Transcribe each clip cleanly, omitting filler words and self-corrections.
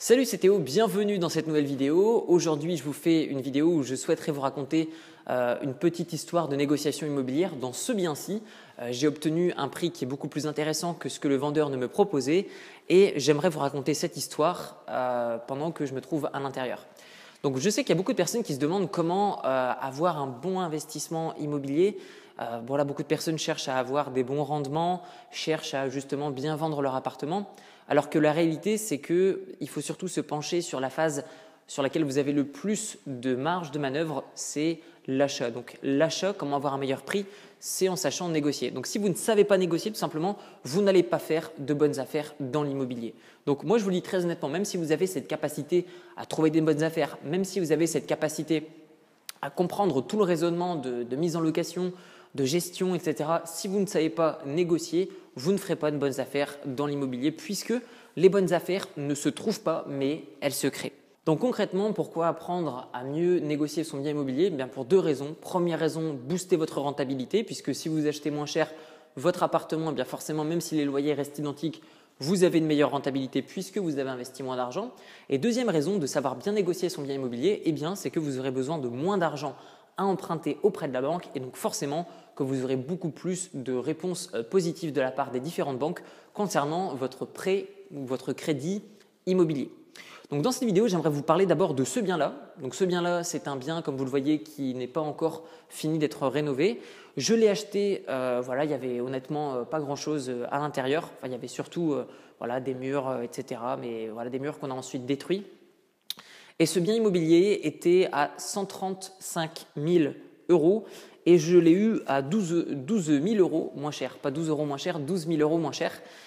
Salut, c'est Théo, bienvenue dans cette nouvelle vidéo. Aujourd'hui, je vous fais une vidéo où je souhaiterais vous raconter une petite histoire de négociation immobilière. Dans ce bien-ci, j'ai obtenu un prix qui est beaucoup plus intéressant que ce que le vendeur ne me proposait et j'aimerais vous raconter cette histoire pendant que je me trouve à l'intérieur. Donc, je sais qu'il y a beaucoup de personnes qui se demandent comment avoir un bon investissement immobilier. Voilà, beaucoup de personnes cherchent à avoir des bons rendements, cherchent à justement bien vendre leur appartement. Alors que la réalité, c'est qu'il faut surtout se pencher sur la phase sur laquelle vous avez le plus de marge de manœuvre, c'est l'achat. Donc l'achat, comment avoir un meilleur prix, c'est en sachant négocier. Donc si vous ne savez pas négocier, tout simplement, vous n'allez pas faire de bonnes affaires dans l'immobilier. Donc moi, je vous le dis très honnêtement, même si vous avez cette capacité à trouver des bonnes affaires, même si vous avez cette capacité à comprendre tout le raisonnement de mise en location, de gestion, etc. Si vous ne savez pas négocier, vous ne ferez pas de bonnes affaires dans l'immobilier puisque les bonnes affaires ne se trouvent pas, mais elles se créent. Donc concrètement, pourquoi apprendre à mieux négocier son bien immobilier? Bien pour deux raisons. Première raison, booster votre rentabilité puisque si vous achetez moins cher votre appartement, bien forcément, même si les loyers restent identiques, vous avez une meilleure rentabilité puisque vous avez investi moins d'argent. Et deuxième raison de savoir bien négocier son bien immobilier, eh bien, c'est que vous aurez besoin de moins d'argent à emprunter auprès de la banque et donc forcément que vous aurez beaucoup plus de réponses positives de la part des différentes banques concernant votre prêt ou votre crédit immobilier. Donc dans cette vidéo, j'aimerais vous parler d'abord de ce bien-là. Donc ce bien-là, c'est un bien, comme vous le voyez, qui n'est pas encore fini d'être rénové. Je l'ai acheté, voilà, il y avait honnêtement pas grand-chose à l'intérieur. Enfin, il y avait surtout voilà, des murs, etc. Mais voilà, des murs qu'on a ensuite détruits. Et ce bien immobilier était à 135 000 euros et je l'ai eu à 12 000 euros moins cher. Pas 12 euros moins cher, 12 000 euros moins cher.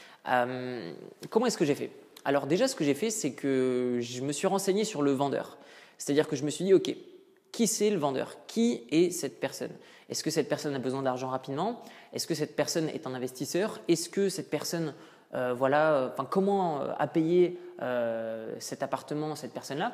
Comment est-ce que j'ai fait? Alors déjà, ce que j'ai fait, c'est que je me suis renseigné sur le vendeur. C'est-à-dire que je me suis dit, OK, qui c'est le vendeur? Qui est cette personne? Est-ce que cette personne a besoin d'argent rapidement? Est-ce que cette personne est un investisseur? Est-ce que cette personne, comment a payé cet appartement, cette personne-là?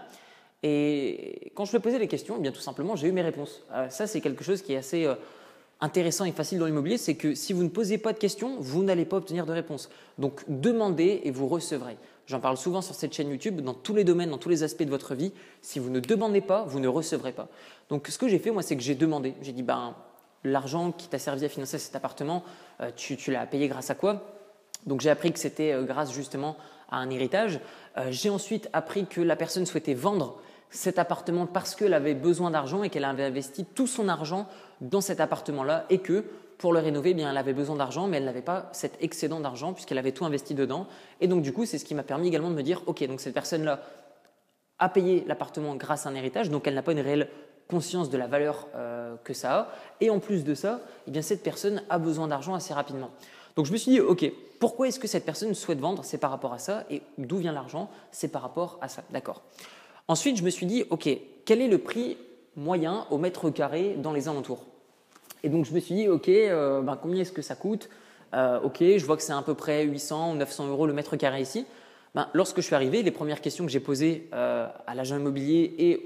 Et quand je me posais les questions, eh bien tout simplement, j'ai eu mes réponses. Ça, c'est quelque chose qui est assez intéressant et facile dans l'immobilier, c'est que si vous ne posez pas de questions, vous n'allez pas obtenir de réponses. Donc, demandez et vous recevrez. J'en parle souvent sur cette chaîne YouTube, dans tous les domaines, dans tous les aspects de votre vie. Si vous ne demandez pas, vous ne recevrez pas. Donc, ce que j'ai fait, moi, c'est que j'ai demandé. J'ai dit, l'argent qui t'a servi à financer cet appartement, tu l'as payé grâce à quoi? Donc, j'ai appris que c'était grâce justement à un héritage. J'ai ensuite appris que la personne souhaitait vendre cet appartement parce qu'elle avait besoin d'argent et qu'elle avait investi tout son argent dans cet appartement-là et que pour le rénover, eh bien, elle avait besoin d'argent, mais elle n'avait pas cet excédent d'argent puisqu'elle avait tout investi dedans. Et donc, du coup, c'est ce qui m'a permis également de me dire, OK, donc cette personne-là a payé l'appartement grâce à un héritage, donc elle n'a pas une réelle conscience de la valeur que ça a. Et en plus de ça, eh bien, cette personne a besoin d'argent assez rapidement. Donc, je me suis dit, OK, pourquoi est-ce que cette personne souhaite vendre? C'est par rapport à ça. Et d'où vient l'argent? C'est par rapport à ça. D'accord. Ensuite, je me suis dit, OK, quel est le prix moyen au mètre carré dans les alentours? Et donc, je me suis dit, OK, combien est-ce que ça coûte? OK, je vois que c'est à peu près 800 ou 900 euros le mètre carré ici. Lorsque je suis arrivé, les premières questions que j'ai posées à l'agent immobilier et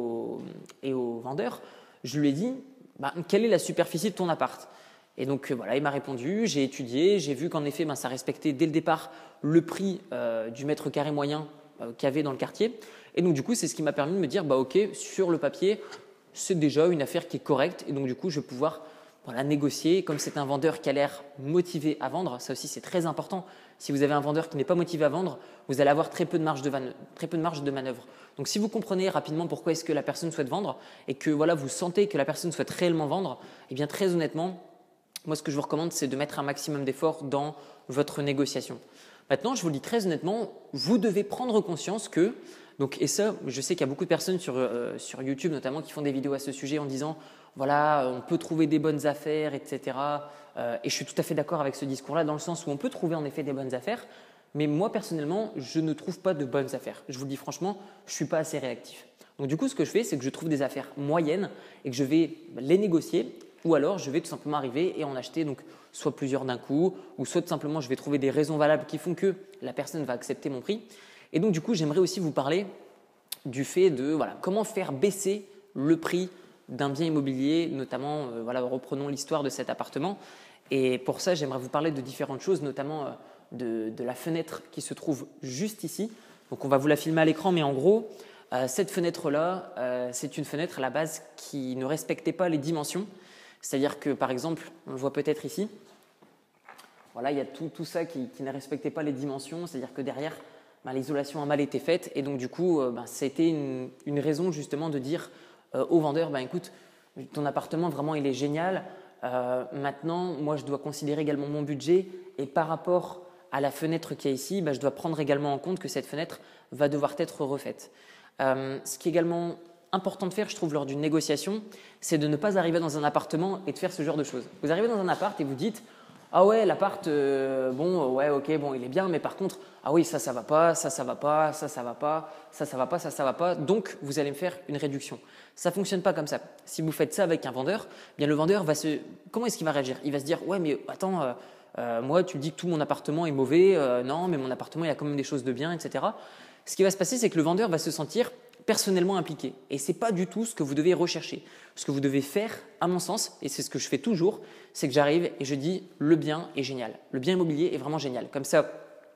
au vendeur, je lui ai dit, quelle est la superficie de ton appart? Et donc, voilà, il m'a répondu, j'ai étudié, j'ai vu qu'en effet, ça respectait dès le départ le prix du mètre carré moyen qu'il y avait dans le quartier. Et donc, du coup, c'est ce qui m'a permis de me dire, OK, sur le papier, c'est déjà une affaire qui est correcte. Et donc, du coup, je vais pouvoir négocier. Comme c'est un vendeur qui a l'air motivé à vendre, ça aussi, c'est très important. Si vous avez un vendeur qui n'est pas motivé à vendre, vous allez avoir très peu de marge de manœuvre. Donc, si vous comprenez rapidement pourquoi est-ce que la personne souhaite vendre et que voilà, vous sentez que la personne souhaite réellement vendre, eh bien, très honnêtement, moi, ce que je vous recommande, c'est de mettre un maximum d'efforts dans votre négociation. Maintenant, je vous le dis très honnêtement, vous devez prendre conscience que, et ça, je sais qu'il y a beaucoup de personnes sur YouTube notamment qui font des vidéos à ce sujet en disant, voilà, on peut trouver des bonnes affaires, etc. Et je suis tout à fait d'accord avec ce discours-là dans le sens où on peut trouver en effet des bonnes affaires, mais moi personnellement, je ne trouve pas de bonnes affaires. Je vous le dis franchement, je ne suis pas assez réactif. Donc du coup, ce que je fais, c'est que je trouve des affaires moyennes et que je vais les négocier. Ou alors, je vais tout simplement arriver et en acheter donc soit plusieurs d'un coup, ou soit tout simplement, je vais trouver des raisons valables qui font que la personne va accepter mon prix. Et donc, du coup, j'aimerais aussi vous parler du fait de comment faire baisser le prix d'un bien immobilier, notamment, reprenons l'histoire de cet appartement. Et pour ça, j'aimerais vous parler de différentes choses, notamment de la fenêtre qui se trouve juste ici. Donc on va vous la filmer à l'écran, mais en gros, cette fenêtre-là, c'est une fenêtre à la base qui ne respectait pas les dimensions. C'est-à-dire que par exemple, on le voit peut-être ici, voilà, il y a tout ça qui ne respectait pas les dimensions, c'est-à-dire que derrière, l'isolation a mal été faite et donc du coup, c'était une raison justement de dire au vendeur, écoute, ton appartement vraiment il est génial, maintenant moi je dois considérer également mon budget et par rapport à la fenêtre qui est ici, je dois prendre également en compte que cette fenêtre va devoir être refaite. Ce qui est également important de faire, je trouve, lors d'une négociation, c'est de ne pas arriver dans un appartement et de faire ce genre de choses. Vous arrivez dans un appart et vous dites ah ouais, l'appart, ouais, ok, bon, il est bien, mais par contre, ah oui, ça va pas, ça va pas, ça va pas, ça va pas, ça va pas. Donc, vous allez me faire une réduction. Ça fonctionne pas comme ça. Si vous faites ça avec un vendeur, bien le vendeur comment est-ce qu'il va réagir? Il va se dire, ouais, mais attends, moi, tu me dis que tout mon appartement est mauvais, non, mais mon appartement, il y a quand même des choses de bien, etc. Ce qui va se passer, c'est que le vendeur va se sentir personnellement impliqué. Et ce n'est pas du tout ce que vous devez rechercher. Ce que vous devez faire, à mon sens, et c'est ce que je fais toujours, c'est que j'arrive et je dis le bien est génial. Le bien immobilier est vraiment génial. Comme ça,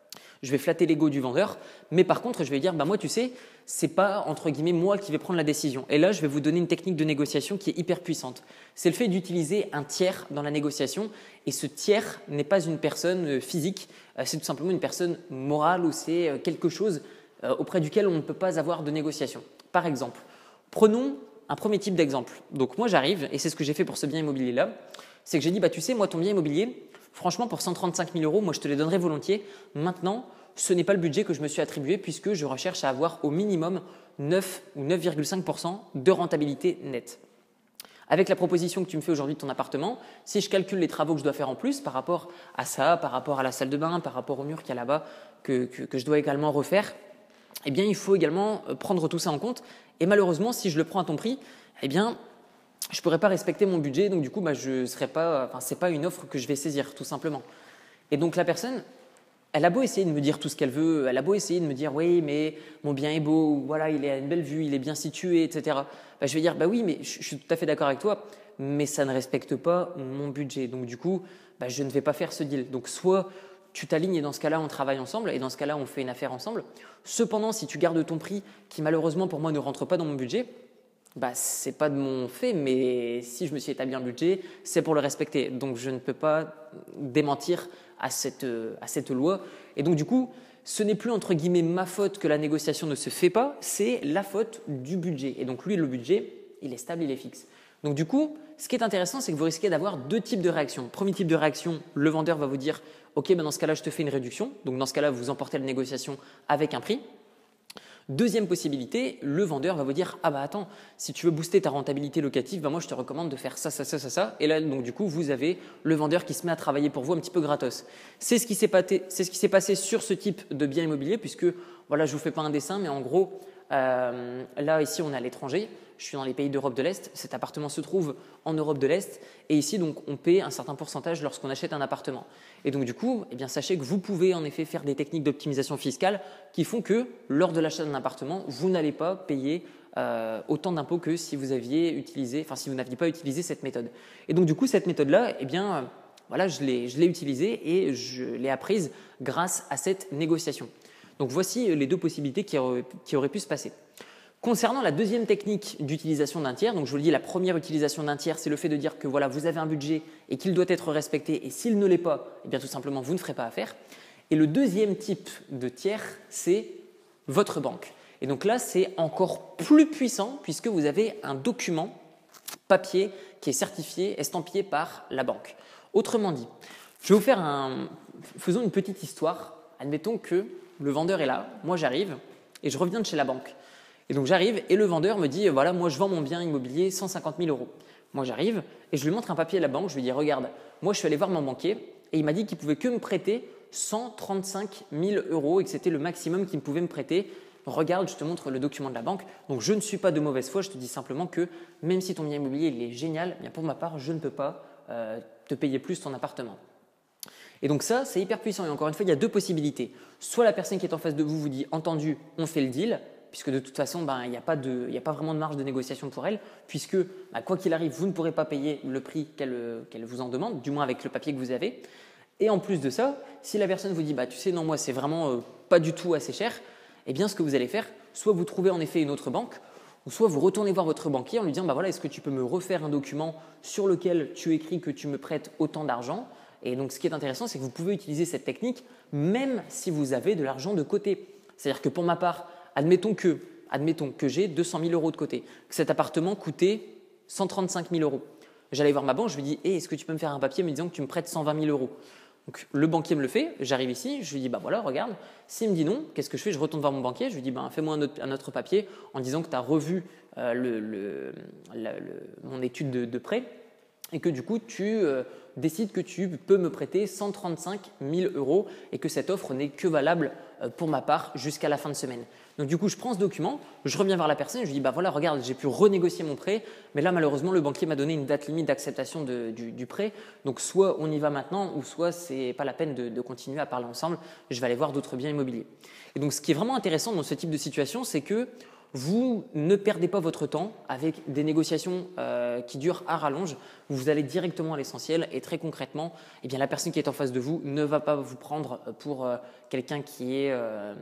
je vais flatter l'ego du vendeur, mais par contre, je vais dire, moi, tu sais, c'est pas, entre guillemets, moi qui vais prendre la décision. Et là, je vais vous donner une technique de négociation qui est hyper puissante. C'est le fait d'utiliser un tiers dans la négociation. Et ce tiers n'est pas une personne physique, c'est tout simplement une personne morale ou c'est quelque chose auprès duquel on ne peut pas avoir de négociation. Par exemple, prenons un premier type d'exemple. Donc moi j'arrive, et c'est ce que j'ai fait pour ce bien immobilier-là, c'est que j'ai dit, tu sais, moi ton bien immobilier, franchement pour 135 000 €, moi je te les donnerai volontiers. Maintenant, ce n'est pas le budget que je me suis attribué puisque je recherche à avoir au minimum 9 ou 9,5% de rentabilité nette. Avec la proposition que tu me fais aujourd'hui de ton appartement, si je calcule les travaux que je dois faire en plus par rapport à ça, par rapport à la salle de bain, par rapport au mur qu'il y a là-bas que je dois également refaire, eh bien, il faut également prendre tout ça en compte. Et malheureusement, si je le prends à ton prix, eh bien, je ne pourrais pas respecter mon budget. Donc, du coup, ce n'est pas une offre que je vais saisir, tout simplement. Et donc, la personne, elle a beau essayer de me dire tout ce qu'elle veut, elle a beau essayer de me dire oui, mais mon bien est beau, ou voilà, il a une belle vue, il est bien situé, etc. Je vais dire oui, mais je suis tout à fait d'accord avec toi, mais ça ne respecte pas mon budget. Donc, du coup, je ne vais pas faire ce deal. Donc, soit tu t'alignes et dans ce cas-là, on travaille ensemble et dans ce cas-là, on fait une affaire ensemble. Cependant, si tu gardes ton prix qui malheureusement pour moi ne rentre pas dans mon budget, ce n'est pas de mon fait, mais si je me suis établi un budget, c'est pour le respecter. Donc, je ne peux pas démentir à cette loi. Et donc, du coup, ce n'est plus entre guillemets ma faute que la négociation ne se fait pas, c'est la faute du budget. Et donc, lui, le budget, il est stable, il est fixe. Donc, du coup, ce qui est intéressant, c'est que vous risquez d'avoir deux types de réactions. Premier type de réaction, le vendeur va vous dire « Ok, dans ce cas-là, je te fais une réduction. » Donc, dans ce cas-là, vous emportez la négociation avec un prix. Deuxième possibilité, le vendeur va vous dire « Ah attends, si tu veux booster ta rentabilité locative, moi, je te recommande de faire ça, ça, ça, ça, ça. » Et là, donc, du coup, vous avez le vendeur qui se met à travailler pour vous un petit peu gratos. C'est ce qui s'est passé sur ce type de bien immobilier puisque, voilà, je ne vous fais pas un dessin, mais en gros, là, ici, on est à l'étranger. Je suis dans les pays d'Europe de l'Est. Cet appartement se trouve en Europe de l'Est. Et ici, donc, on paie un certain pourcentage lorsqu'on achète un appartement. Et donc, du coup, sachez que vous pouvez en effet faire des techniques d'optimisation fiscale qui font que, lors de l'achat d'un appartement, vous n'allez pas payer autant d'impôts que si vous n'aviez pas utilisé cette méthode. Et donc, du coup, cette méthode-là, voilà, je l'ai utilisée et je l'ai apprise grâce à cette négociation. Donc, voici les deux possibilités qui auraient pu se passer. Concernant la deuxième technique d'utilisation d'un tiers, donc je vous le dis, la première utilisation d'un tiers, c'est le fait de dire que voilà, vous avez un budget et qu'il doit être respecté et s'il ne l'est pas, tout simplement, vous ne ferez pas affaire. Et le deuxième type de tiers, c'est votre banque. Et donc là, c'est encore plus puissant puisque vous avez un document papier qui est certifié, estampillé par la banque. Autrement dit, je vais vous faire faisons une petite histoire. Admettons que le vendeur est là, moi j'arrive et je reviens de chez la banque. Et donc j'arrive et le vendeur me dit voilà, moi je vends mon bien immobilier 150 000 €. Moi j'arrive et je lui montre un papier à la banque, je lui dis regarde, moi je suis allé voir mon banquier et il m'a dit qu'il pouvait que me prêter 135 000 € et que c'était le maximum qu'il pouvait me prêter. Regarde, je te montre le document de la banque. Donc je ne suis pas de mauvaise foi, je te dis simplement que même si ton bien immobilier il est génial, pour ma part je ne peux pas te payer plus ton appartement. Et donc ça, c'est hyper puissant. Et encore une fois, il y a deux possibilités. Soit la personne qui est en face de vous vous dit entendu, on fait le deal, puisque de toute façon, il n'y a pas vraiment de marge de négociation pour elle, puisque quoi qu'il arrive, vous ne pourrez pas payer le prix qu'elle vous en demande, du moins avec le papier que vous avez. Et en plus de ça, si la personne vous dit tu sais, non, moi, c'est vraiment pas du tout assez cher, eh bien ce que vous allez faire, soit vous trouvez en effet une autre banque, ou soit vous retournez voir votre banquier en lui disant bah voilà, est-ce que tu peux me refaire un document sur lequel tu écris que tu me prêtes autant d'argent. Et donc ce qui est intéressant, c'est que vous pouvez utiliser cette technique même si vous avez de l'argent de côté. C'est-à-dire que pour ma part, admettons que j'ai 200 000 euros de côté, que cet appartement coûtait 135 000 euros. J'allais voir ma banque, je lui dis est-ce que tu peux me faire un papier me disant que tu me prêtes 120 000 euros. Donc le banquier me le fait, j'arrive ici, je lui dis bah voilà, regarde. S'il me dit non, qu'est-ce que je fais? Je retourne voir mon banquier, je lui dis bah, fais-moi un autre papier en disant que tu as revu mon étude de prêt et que du coup tu décides que tu peux me prêter 135 000 euros et que cette offre n'est que valable pour ma part jusqu'à la fin de semaine. Donc du coup, je prends ce document, je reviens vers la personne et je lui dis bah voilà, regarde, j'ai pu renégocier mon prêt, mais là malheureusement le banquier m'a donné une date limite d'acceptation du prêt. Donc soit on y va maintenant ou soit c'est pas la peine de continuer à parler ensemble, je vais aller voir d'autres biens immobiliers. Et donc ce qui est vraiment intéressant dans ce type de situation, c'est que vous ne perdez pas votre temps avec des négociations qui durent à rallonge. Vous allez directement à l'essentiel et très concrètement, eh bien, la personne qui est en face de vous ne va pas vous prendre pour quelqu'un qui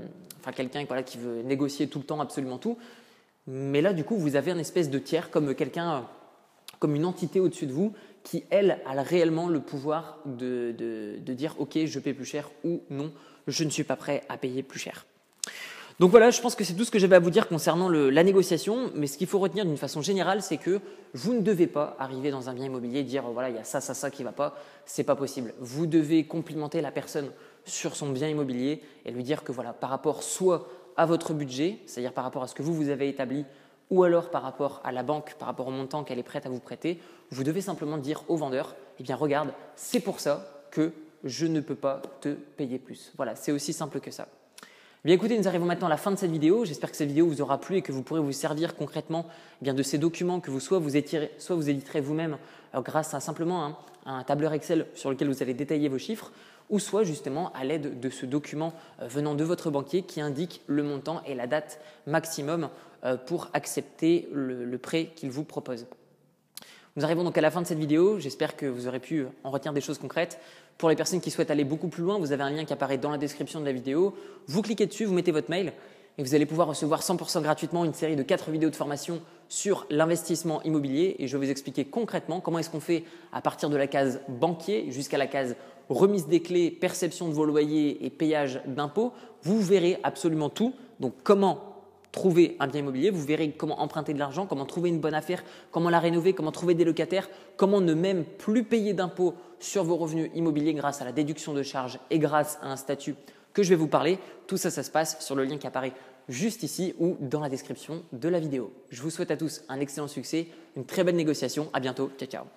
voilà, qui veut négocier tout le temps absolument tout. Mais là, du coup, vous avez un espèce de tiers comme une entité au-dessus de vous qui, elle, a réellement le pouvoir de dire « Ok, je paie plus cher » ou « Non, je ne suis pas prêt à payer plus cher ». Donc voilà, je pense que c'est tout ce que j'avais à vous dire concernant la négociation. Mais ce qu'il faut retenir d'une façon générale, c'est que vous ne devez pas arriver dans un bien immobilier et dire voilà, il y a ça qui ne va pas. Ce n'est pas possible. Vous devez complimenter la personne sur son bien immobilier et lui dire que voilà, par rapport soit à votre budget, c'est-à-dire par rapport à ce que vous avez établi, ou alors par rapport à la banque, par rapport au montant qu'elle est prête à vous prêter, vous devez simplement dire au vendeur eh bien regarde, c'est pour ça que je ne peux pas te payer plus. Voilà, c'est aussi simple que ça. Bien écoutez, nous arrivons maintenant à la fin de cette vidéo. J'espère que cette vidéo vous aura plu et que vous pourrez vous servir concrètement bien de ces documents que soit vous éditerez vous-même grâce à simplement un tableur Excel sur lequel vous allez détailler vos chiffres, ou soit justement à l'aide de ce document venant de votre banquier qui indique le montant et la date maximum pour accepter le prêt qu'il vous propose. Nous arrivons donc à la fin de cette vidéo. J'espère que vous aurez pu en retenir des choses concrètes. Pour les personnes qui souhaitent aller beaucoup plus loin, vous avez un lien qui apparaît dans la description de la vidéo. Vous cliquez dessus, vous mettez votre mail et vous allez pouvoir recevoir 100% gratuitement une série de 4 vidéos de formation sur l'investissement immobilier. Et je vais vous expliquer concrètement comment est-ce qu'on fait à partir de la case banquier jusqu'à la case remise des clés, perception de vos loyers et payage d'impôts. Vous verrez absolument tout. Donc comment trouver un bien immobilier, vous verrez comment emprunter de l'argent, comment trouver une bonne affaire, comment la rénover, comment trouver des locataires, comment ne même plus payer d'impôts sur vos revenus immobiliers grâce à la déduction de charges et grâce à un statut que je vais vous parler. Tout ça, ça se passe sur le lien qui apparaît juste ici ou dans la description de la vidéo. Je vous souhaite à tous un excellent succès, une très belle négociation. À bientôt. Ciao, ciao.